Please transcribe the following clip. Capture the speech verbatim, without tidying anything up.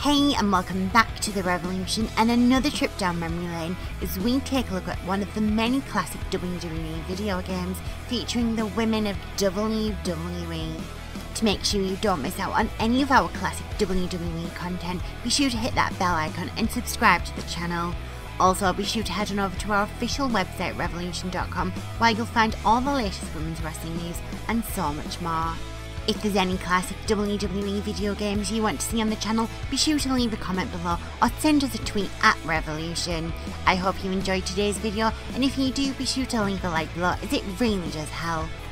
Hey and welcome back to The Revolution and another trip down memory lane as we take a look at one of the many classic W W E video games featuring the women of W W E. To make sure you don't miss out on any of our classic W W E content, be sure to hit that bell icon and subscribe to the channel. Also, be sure to head on over to our official website revolution dot com where you'll find all the latest women's wrestling news and so much more. If there's any classic W W E video games you want to see on the channel, be sure to leave a comment below or send us a tweet at Revolution. I hope you enjoyed today's video, and if you do, be sure to leave a like below as it really does help.